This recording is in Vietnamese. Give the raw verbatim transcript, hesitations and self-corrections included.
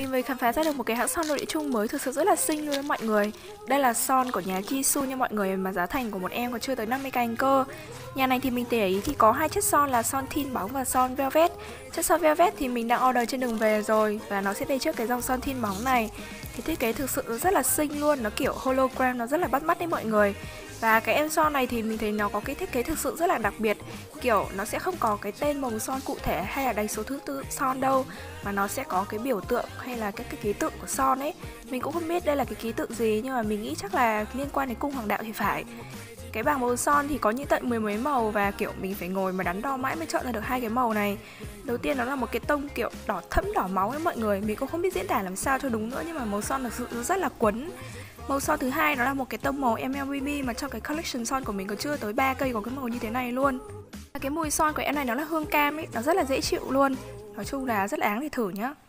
mình mới khám phá ra được một cái hãng son nội địa chung mới thực sự rất là xinh luôn đấy mọi người. Đây là son của nhà Jisoo nha mọi người, mà giá thành của một em còn chưa tới năm mươi cành cơ. Nhà này thì mình để ý thì có hai chất son là son thin bóng và son velvet. Chất son velvet thì mình đang order trên đường về rồi, và nó sẽ đi trước cái dòng son thin bóng này. Thì thiết kế thực sự rất là xinh luôn, nó kiểu hologram, nó rất là bắt mắt đấy mọi người. Và cái em son này thì mình thấy nó có cái thiết kế thực sự rất là đặc biệt. Kiểu nó sẽ không có cái tên màu son cụ thể hay là đánh số thứ tự son đâu, mà nó sẽ có cái biểu tượng hay là các cái ký tự của son ấy. Mình cũng không biết đây là cái ký tự gì, nhưng mà mình nghĩ chắc là liên quan đến cung hoàng đạo thì phải. Cái bảng màu son thì có những tận mười mấy màu, và kiểu mình phải ngồi mà đắn đo mãi mới chọn ra được hai cái màu này. Đầu tiên nó là một cái tông kiểu đỏ thẫm đỏ máu ấy mọi người, mình cũng không biết diễn tả làm sao cho đúng nữa, nhưng mà màu son thực sự rất là quấn. Màu son thứ hai nó là một cái tông màu em lờ bê bê, mà trong cái collection son của mình có chưa tới ba cây có cái màu như thế này luôn. Cái mùi son của em này nó là hương cam ấy, nó rất là dễ chịu luôn. Nói chung là rất là áng để thử nhá.